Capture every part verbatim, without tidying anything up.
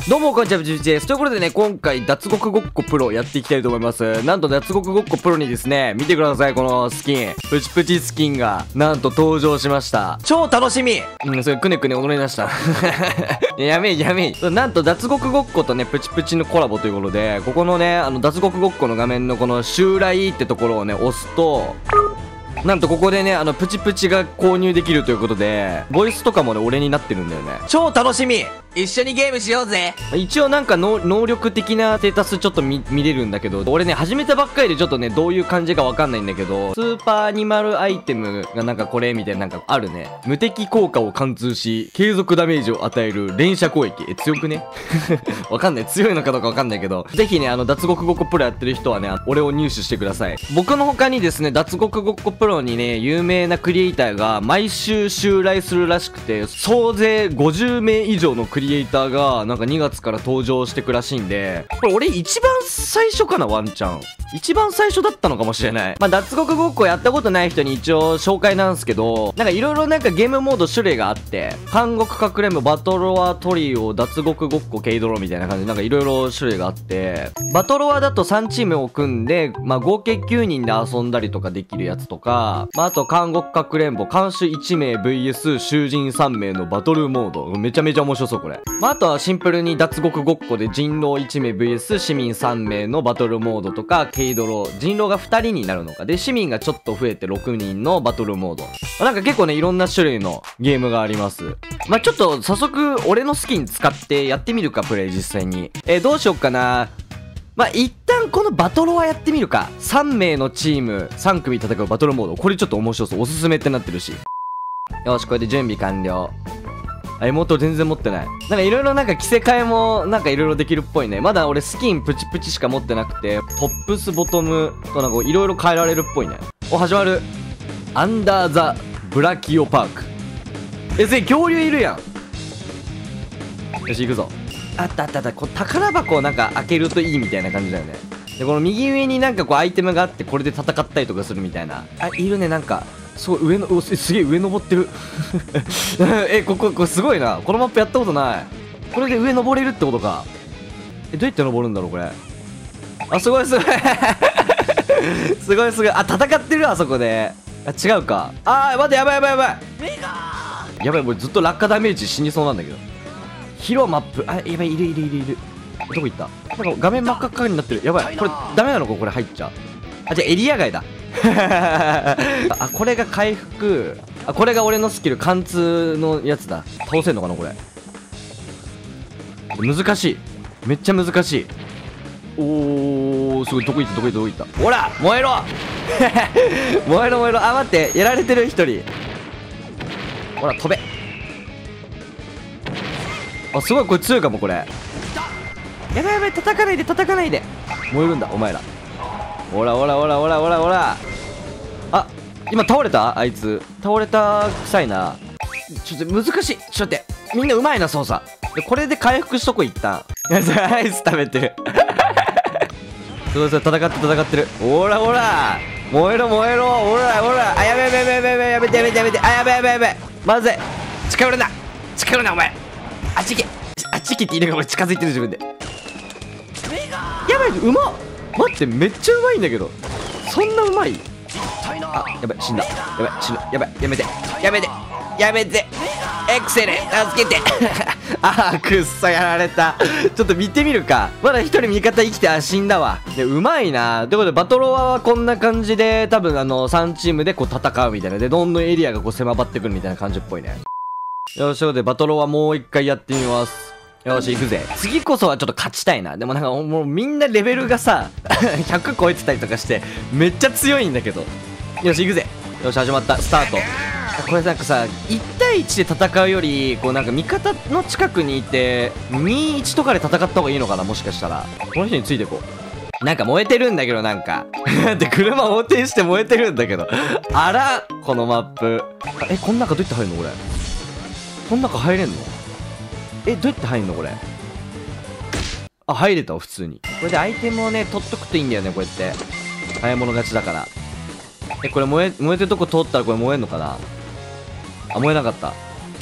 どうもこんにちは、じゅういちです。ということでね、今回脱獄ごっこプロやっていきたいと思います。なんと脱獄ごっこプロにですね、見てください、このスキン。プチプチスキンが、なんと登場しました。超楽しみ。うん、それくねくね踊りました。やめいやめい。なんと脱獄ごっことね、プチプチのコラボということで、ここのね、あの脱獄ごっこの画面のこの襲来ってところをね、押すと、なんとここでね、あの、プチプチが購入できるということで、ボイスとかもね、俺になってるんだよね。超楽しみ。一緒にゲームしようぜ。一応なんかの能力的なステータスちょっと見、見れるんだけど、俺ね、始めたばっかりでちょっとね、どういう感じかわかんないんだけど、スーパーアニマルアイテムがなんかこれみたいななんかあるね。無敵効果を貫通し、継続ダメージを与える連射攻撃。え、強くねわかんない。強いのかどうかわかんないけど、ぜひね、あの、脱獄ごっこプロやってる人はね、俺を入手してください。僕の他にですね、脱獄ごっこプロにね、有名なクリエイターが毎週襲来するらしくて、総勢ごじゅうめい以上のクリエイターがなんかにがつから登場してくらしいんで、これ俺一番最初かな、ワンチャン。一番最初だったのかもしれない。まあ、脱獄ごっこやったことない人に一応紹介なんですけど、なんかいろいろなんかゲームモード種類があって、監獄かくれんぼ、バトロワトリオ、脱獄ごっこ、ケイドロみたいな感じでなんかいろいろ種類があって、バトロワだとさんチームを組んで、まあ、合計きゅうにんで遊んだりとかできるやつとか、まあ、あと監獄かくれんぼ、監守いちめい ブイエス 囚人さんめいのバトルモード。めちゃめちゃ面白そうこれ。まあ、あとはシンプルに脱獄ごっこで人狼いちめい ブイエス 市民さんめいのバトルモードとか、ケイドロ、人狼がふたりになるのか。で、市民がちょっと増えてろくにんのバトルモード。まあ、なんか結構ね、いろんな種類のゲームがあります。まあ、ちょっと早速、俺のスキン使ってやってみるか、プレイ実際に。えー、どうしよっかな。まあ、一旦このバトロはやってみるか。さんめいのチーム、さんくみ戦うバトルモード。これちょっと面白そう。おすすめってなってるし。よし、これで準備完了。あ、妹全然持ってない。なんかいろいろなんか着せ替えもなんかいろいろできるっぽいね。まだ俺スキンプチプチしか持ってなくて、トップスボトムとなんかいろいろ変えられるっぽいね。お、始まる。アンダーザ・ブラキオパーク。え、それ恐竜いるやん。よし、行くぞ。あったあったあった。こう宝箱をなんか開けるといいみたいな感じだよね。で、この右上になんかこうアイテムがあって、これで戦ったりとかするみたいな。あ、いるね、なんか。すごい上の、お、すげえ上登ってる。え、ここ、これすごいな。このマップやったことない。これで上登れるってことか。え、どうやって登るんだろう、これ。あ、すごいすごい。すごいすごい。あ、戦ってるあそこで。あ、違うか。あー、待って、やばいやばいやばい。やばい、もうずっと落下ダメージ死にそうなんだけど。広マップ。あ、やばい、いるいるいるいる。どこ行った？なんか画面真っ赤っかになってる。やばい。これ、ダメなのかこれ入っちゃう。あ、じゃあエリア外だ。あ、これが回復。あ、これが俺のスキル貫通のやつだ。倒せんのかなこれ。難しい。めっちゃ難しい。おー、すごい。どこ行ったどこ行ったどこ行った。ほら燃えろ燃えろ燃えろ。あ、待って、やられてる一人。ほら飛べ。あ、すごい。これ強いかもこれ。やばいやばい、叩かないで叩かないで。燃えるんだお前ら。ほらほらほらほらほらほら。あ、今倒れたあいつ。倒れた臭いな。ちょっと難しい。ちょっと待って。みんなうまいな操作。で、これで回復しとこ一旦。アイス食べてる。そうそう、戦って戦ってる。ほらほら燃えろ燃えろ。ほらほら。あ、やべやべやべやべやべやめてやめてやめて。あ、やべやべやべ。まずい。近寄るな近寄るなお前。あっち行けあっち行けって言いながら俺近づいてる自分で。やばい、うまっ。待って、めっちゃうまいんだけど。そんなうまい。あ、やばい、死んだ。やばい、死んだ。やばい、やめてやめてやめて。エクセル助けて。あー、くっそやられた。ちょっと見てみるか。まだ一人味方生きて、あ、死んだわ。で、うまいな。ということでバトロワはこんな感じで、多分あのさんチームでこう戦うみたいな。で、どんどんエリアがこう狭まってくるみたいな感じっぽいね。よし、ということでバトロワもう一回やってみます。よし、行くぜ。次こそはちょっと勝ちたいな。でもなんかもうみんなレベルがさ、ひゃく超えてたりとかして、めっちゃ強いんだけど。よし、行くぜ。よし、始まった。スタート。これなんかさ、いちたいいちで戦うより、こうなんか味方の近くにいて、にたいいちとかで戦った方がいいのかなもしかしたら。この人についていこう。なんか燃えてるんだけど、なんか。で、車横転して燃えてるんだけど。あら、このマップ。え、こん中どうやって入るのこれ。こん中入れんの？え、どうやって入んのこれ。あ、入れたわ普通に。これでアイテムをね取っとくといいんだよね、こうやって早い者勝ちだから。え、これ燃え燃えてるとこ通ったらこれ燃えんのかな。あ、燃えなかった。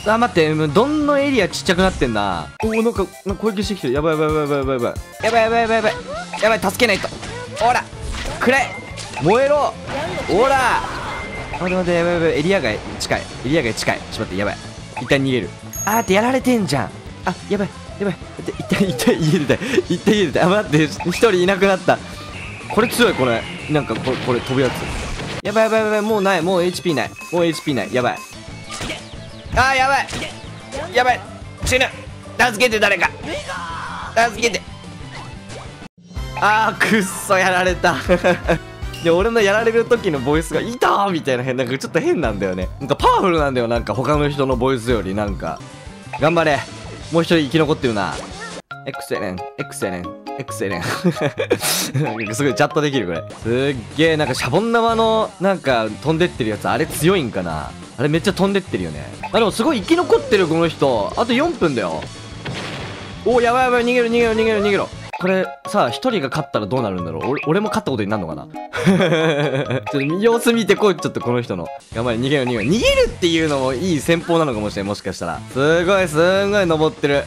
あ、待って、もうどんどんエリアちっちゃくなってんな。おお、なんか、なんか攻撃してきてる。やばいやばいやばいやばいやばい。やばいやばいやばいやばい。やばい、助けないと。ほらくらえ燃えろほら待って待って、やばいやばい。エリア外近い。エリア外近い。ちょっと待って、やばい。一旦逃げる。あーってやられてんじゃん。あ、やばいやばい。一旦一旦家出たい。一旦家出たい。あ、待って、一人いなくなった。これ強い、これ。なんかこれ、これ飛ぶやつ。やばいやばいやばい。もうない。もう エイチピー ない。もう エイチピー ない。やばい。あーやばいやばい死ぬ助けて誰か助けてあーくっそやられたで俺のやられる時のボイスが「いたー!」みたいな変なんかちょっと変なんだよね。なんかパワフルなんだよ。なんか他の人のボイスよりなんか頑張れもう一人生き残ってるな。エクセレンエクセレンエクセレンなんかすごいチャットできるこれ。すっげえなんかシャボン玉のなんか飛んでってるやつあれ強いんかな。あれめっちゃ飛んでってるよね。あでもすごい生き残ってるこの人。あとよんぷんだよ。おーやばいやばい逃げる逃げる逃げる逃げろ。これさひとりが勝ったらどうなるんだろう。俺俺も勝ったことになるのかなちょっと様子見てこい。ちょっとこの人の頑張れ逃げる逃げる逃げるっていうのもいい戦法なのかもしれない。もしかしたらすごいすんごい登ってる。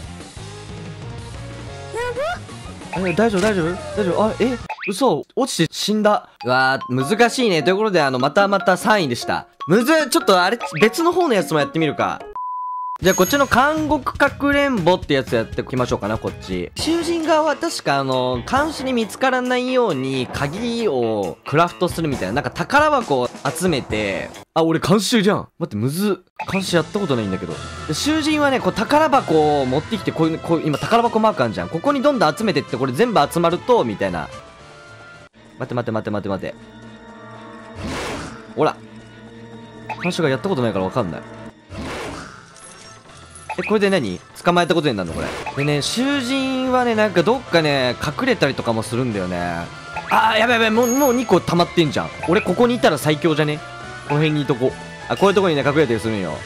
え大丈夫大丈夫大丈夫。あえ嘘落ちて死んだ。うわー難しいね。ということであのまたまたさんいでした。むずっちょっとあれ別の方のやつもやってみるか。じゃあこっちの監獄かくれんぼってやつやっておきましょうかな。こっち囚人側は確かあの監視に見つからないように鍵をクラフトするみたいな。なんか宝箱を集めて。あ俺監視じゃん。待ってむずっ監視やったことないんだけど。で囚人はねこう宝箱を持ってきてこういうこう今宝箱マークあるじゃん。ここにどんどん集めてってこれ全部集まるとみたいな。待って待って待って待って待って。ほら監視がやったことないから分かんない。え、これで何捕まえたことになるのこれ。でね、囚人はね、なんかどっかね、隠れたりとかもするんだよね。あー、やばいやばい、もう、もうにこ溜まってんじゃん。俺ここにいたら最強じゃねこの辺にいとこ。あ、こういうとこにね、隠れたりするんよ。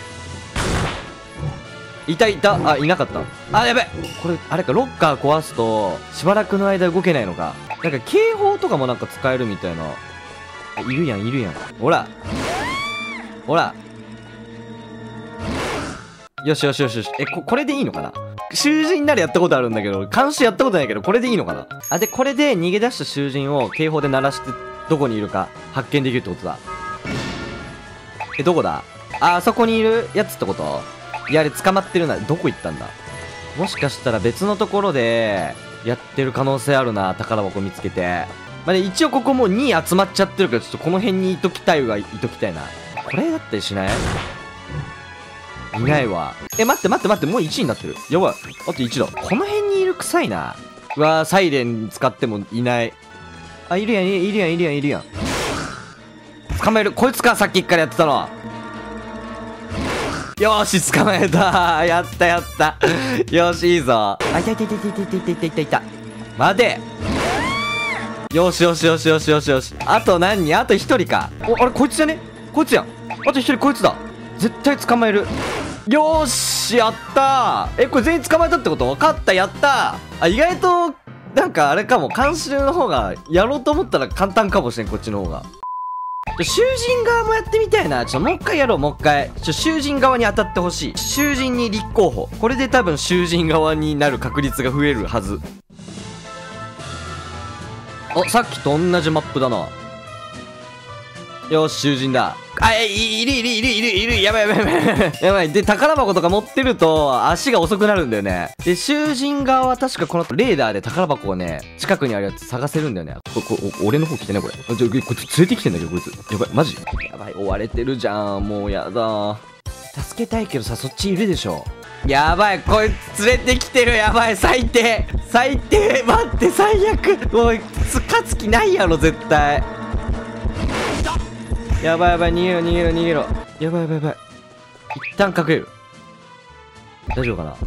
いたいた。あ、いなかった。あ、やばいこれ、あれか、ロッカー壊すと、しばらくの間動けないのか。なんか警報とかもなんか使えるみたいな。あ、いるやん、いるやん。ほらほらよしよしよしよし。え、こ、これでいいのかな。囚人ならやったことあるんだけど、監視やったことないけど、これでいいのかな。あ、で、これで逃げ出した囚人を警報で鳴らして、どこにいるか発見できるってことだ。え、どこだ。あ、あそこにいるやつってこと。いや、あれ捕まってるな。どこ行ったんだ。もしかしたら別のところで、やってる可能性あるな。宝箱見つけて。まあ、ね、一応ここもうに集まっちゃってるから、ちょっとこの辺にいときたいはいときたいな。これだったりしない？いないわ。え、待って待って待って、もういちになってる。やばい。あといちだ。この辺にいる臭いな。うわー、サイレン使ってもいない。あ、いるやん、いるやん、いるやん、いるやん。捕まえる。こいつか、さっきからやってたの。よーし、捕まえた。やったやった。よし、いいぞ。あ、いたいたいたいたいたいたいたいたいた。待て。よしよしよしよしよしよし。あと何人？あとひとりか。お、あれ、こいつじゃね？こいつやん。あとひとりこいつだ。絶対捕まえる。よーし、やったー。え、これ全員捕まえたってこと？分かった、やったー。あ、意外と、なんかあれかも。監視の方が、やろうと思ったら簡単かもしれん、こっちの方が。囚人側もやってみたいな。ちょっともう一回やろう、もう一回。ちょ、囚人側に当たってほしい。囚人に立候補。これで多分囚人側になる確率が増えるはず。お、さっきと同じマップだな。よし、囚人だ。あ、え、いるいるいるいるいる。やばいやばいやばい。やばい。で、宝箱とか持ってると、足が遅くなるんだよね。で、囚人側は確かこのレーダーで宝箱をね、近くにあるやつ探せるんだよね。こ、こ、俺の方来てね、これ。あ、じゃ、こいつ連れてきてんだけど、こいつ。やばい、マジやばい、追われてるじゃん。もうやだ。助けたいけどさ、そっちいるでしょ。やばい、こいつ連れてきてる。やばい、最低。最低。待って、最悪。おい、勝つ気ないやろ、絶対。やばいやばい、逃げろ逃げろ逃げろ。やばいやばいやばい。一旦隠れる。大丈夫かな。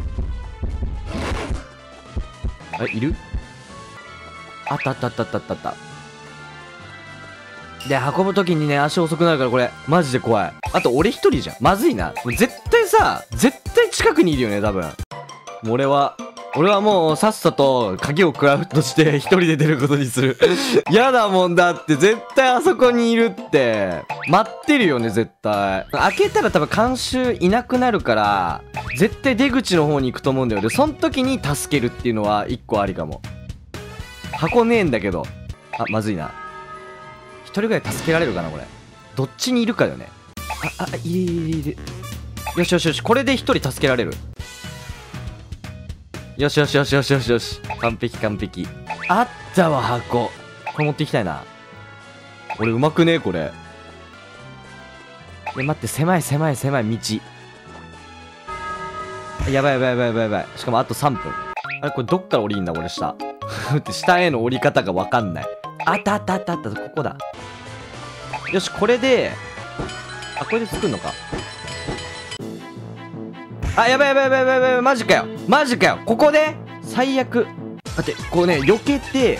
あ、いる？あったあったあったあったあったあった。で、運ぶときにね、足遅くなるからこれ、マジで怖い。あと、俺一人じゃん。まずいな。もう絶対さ、絶対近くにいるよね、多分。もう俺は、 俺はもうさっさと鍵をクラフトして一人で出ることにする。やだもんだって絶対あそこにいるって。待ってるよね絶対。開けたら多分監修いなくなるから絶対出口の方に行くと思うんだよ。でその時に助けるっていうのは一個ありかも。箱ねえんだけど。あ、まずいな。一人ぐらい助けられるかなこれ。どっちにいるかよね。あ、あ、いるいるいる。よしよしよし、これで一人助けられる。よしよしよしよしよしよし。完璧完璧。あったわ、箱。これ持っていきたいな。俺うまくねえこれ。え、待って、狭い狭い狭い道。やばいやばいやばいやばいやばい。しかもあとさんぷん。あれこれどっから降りんだ俺下。って下への降り方がわかんない。あったあったあったあった。ここだ。よし、これで、あ、これで作るのか。あ、やばいやばいやばいやばいやばい、マジかよマジかよ。ここで最悪。だってこうね、避けて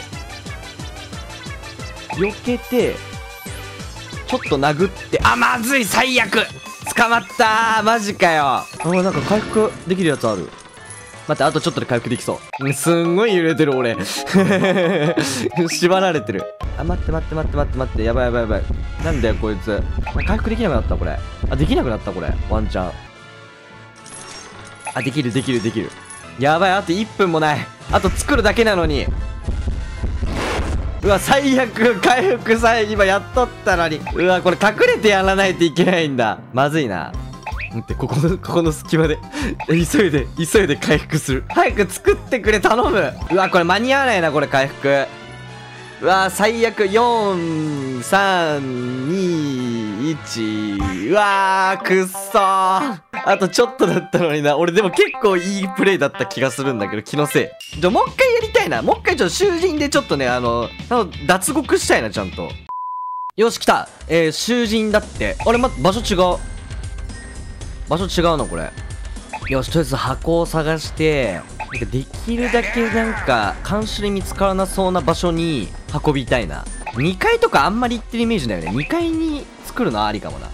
避けてちょっと殴って、あ、まずい、最悪捕まったー。マジかよ。あ、なんか回復できるやつある。待って、あとちょっとで回復できそう。すんごい揺れてる俺。縛られてる。あ、待って待って待って待って待って、やばいやばいやばい。なんだよこいつ。回復できなくなったこれ。あ、できなくなったこれ、ワンチャン。あ、できるできるできる。やばい、あといっぷんもない。あと作るだけなのに。うわ、最悪。回復さえ今やっとったのに。うわ、これ隠れてやらないといけないんだ。まずいな。待って、ここのここの隙間で急いで急いで回復する。早く作ってくれ、頼む。うわ、これ間に合わないなこれ回復。うわ、最悪。よんさんにいち。うわー、くっそー。あとちょっとだったのにな。俺でも結構いいプレイだった気がするんだけど、気のせい。じゃ、もう一回やりたいな。もう一回ちょっと囚人でちょっとね、あの、あの脱獄したいな、ちゃんと。よし、来た。えー、囚人だって。あれ、待って、場所違う。場所違うのこれ。よし、とりあえず箱を探して、なんかできるだけなんか、監視で見つからなそうな場所に運びたいな。にかいとかあんまり行ってるイメージだよね。にかいに作るのありかもな。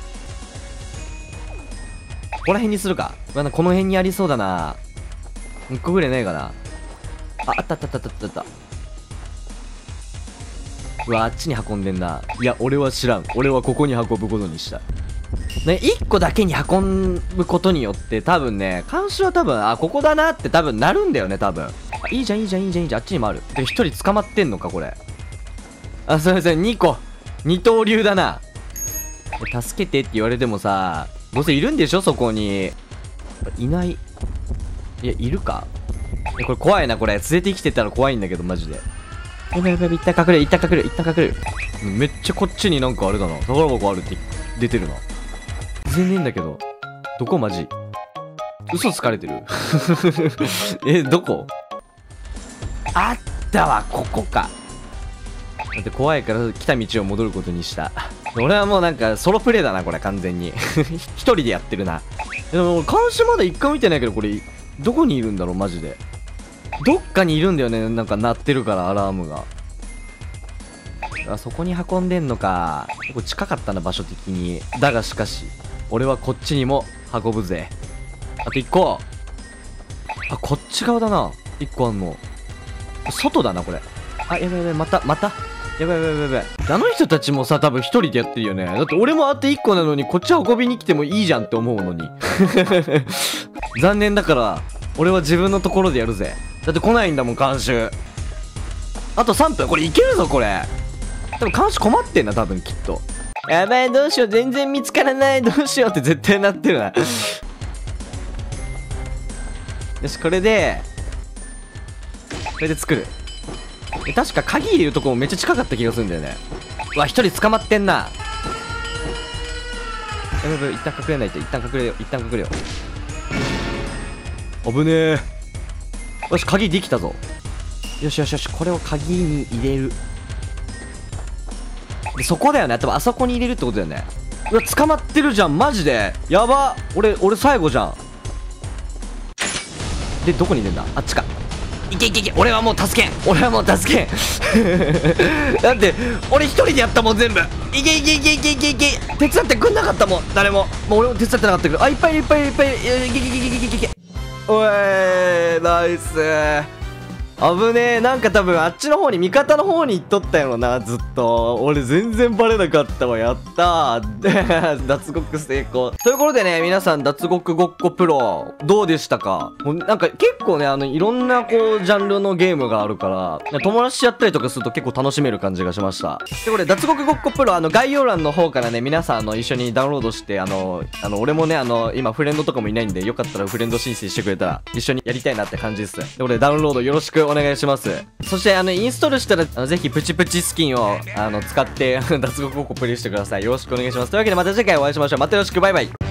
ここら辺にするか。まだこの辺にありそうだな。いっこぐらいないかな。あ、あったあったあったあったあった。うわ、あっちに運んでんな。いや、俺は知らん。俺はここに運ぶことにした。ね、いっこだけに運ぶことによって多分ね、監視は多分、あ、ここだなって多分なるんだよね、多分。あ、いいじゃんいいじゃんいいじゃんいいじゃん。あっちにもある。で、ひとり捕まってんのか、これ。あ、すいません、にこ。二刀流だな。助けてって言われてもさ、どうせいるんでしょそこに。いない。いや、いるか。え、これ怖いな、これ。連れてきてたら怖いんだけど、マジで。やばいやばい、一旦隠れる、一旦隠れる、一旦隠れる。めっちゃこっちになんかあれだな。宝箱あるって出てるな。全然いいんだけど。どこマジ嘘つかれてる。え、どこあったわ、ここか。だって怖いから来た道を戻ることにした。俺はもうなんかソロプレイだな、これ完全に。一人でやってるな。でも、監視まだ一回見てないけど、これ、どこにいるんだろう、マジで。どっかにいるんだよね、なんか鳴ってるから、アラームが。あ、そこに運んでんのか。これ近かったな、場所的に。だがしかし、俺はこっちにも運ぶぜ。あと一個。あ、こっち側だな。一個あんの。外だな、これ。あ、やばいやばい、また、また。やばいやばいやばいやばい。あの人たちもさ、多分一人でやってるよね。だって俺もあと一個なのに、こっち運びに来てもいいじゃんって思うのに。残念だから、俺は自分のところでやるぜ。だって来ないんだもん、監修。あとさんぷん。これいけるぞ、これ。でも監視困ってんな、多分きっと。やばい、どうしよう、全然見つからない、どうしようって絶対なってるな。よし、これで、これで作る。え、確か鍵入れるとこもめっちゃ近かった気がするんだよね。うわ、一人捕まってんな。やばいやばい、一旦隠れないと、一旦隠れよう、一旦隠れよう。危ねえ。よし、鍵できたぞ。よしよしよし、これを鍵に入れる。で、そこだよね。多分あそこに入れるってことだよね。うわ、捕まってるじゃん、マジで。やば。俺、俺最後じゃん。で、どこに入れんだ。あっちか。いけいけいけ。俺はもう助けん。俺はもう助けん。だって、俺一人でやったもん、全部。いけいけいけいけいけいけ。手伝ってくんなかったもん、誰も。もう俺も手伝ってなかったけど。あ、いっぱいいっぱいいっぱい。いけいけいけいけいけいけ。 おいナイス。危ねえ。なんか多分あっちの方に味方の方に行っとったよなずっと。俺全然バレなかったわ。やったー脱獄成功ということでね、皆さん脱獄ごっこプロどうでしたか？もうなんか結構ね、あのいろんなこうジャンルのゲームがあるから友達やったりとかすると結構楽しめる感じがしました。でこれ脱獄ごっこプロ、あの概要欄の方からね、皆さんあの一緒にダウンロードして、あのあの俺もね、あの今フレンドとかもいないんで、よかったらフレンド申請してくれたら一緒にやりたいなって感じです。でこれダウンロードよろしくお願いします。そしてあのインストールしたらあのぜひプチプチスキンをあの使って脱獄ごっこプレイしてください。よろしくお願いします。というわけでまた次回お会いしましょう。またよろしく、バイバイ。